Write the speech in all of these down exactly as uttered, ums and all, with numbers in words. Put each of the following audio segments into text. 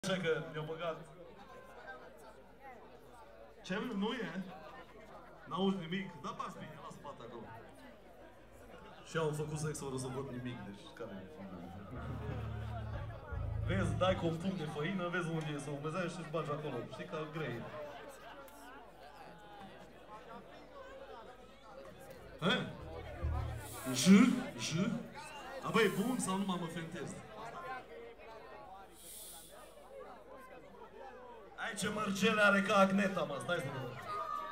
Așa că mi-a băgat. Ce? Nu e? N-auzi nimic? Da, pas bine, la spate acolo. Și eu am făcut sex fără să văd nimic, deci care e? Vezi, dai cu un punct de făină, vezi unde e să umezai și îți bagi acolo. Știi că grei. He? J? J? A, băi, e bun sau numai mă fentez? Ai ce mărgele are ca acneta, mă, stai să mă văd.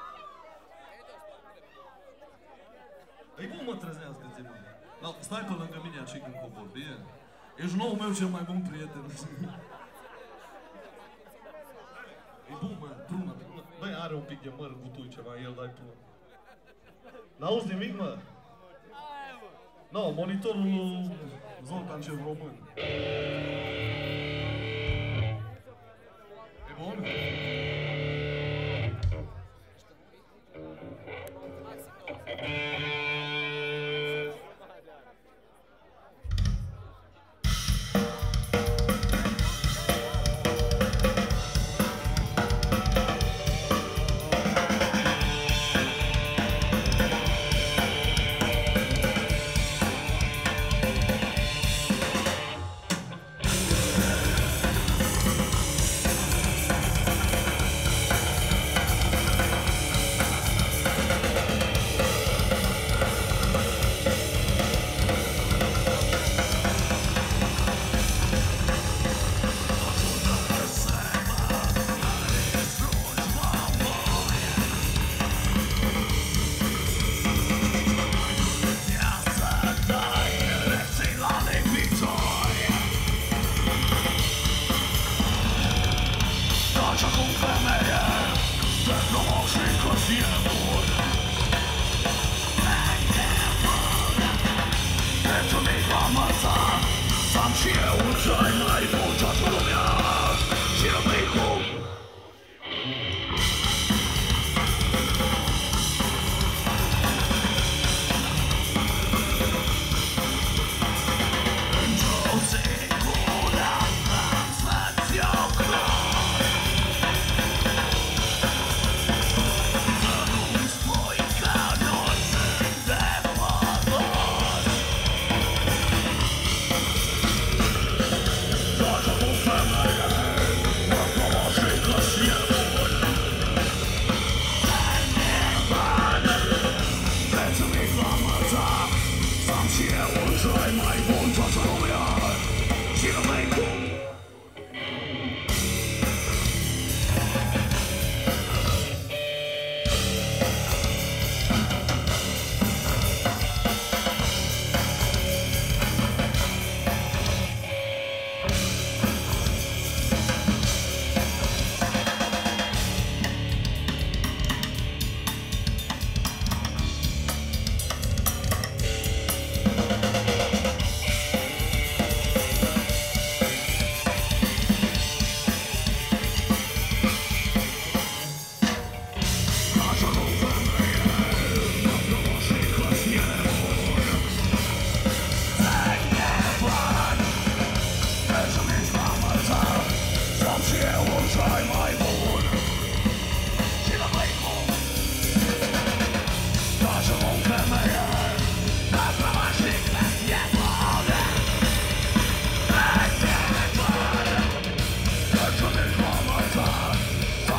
E bun, mă, trezească-ți, mă. No, stai pe lângă mine aici când cobor, bine? Ești nou meu cel mai bun prieten. E bun, mă, prună, prună. Băi, are un pic de măr gutui ceva, el dai prună. N-auzi nimic, mă? No, monitorul Zoltan cel român. E bun?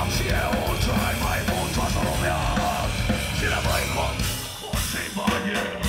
Yeah.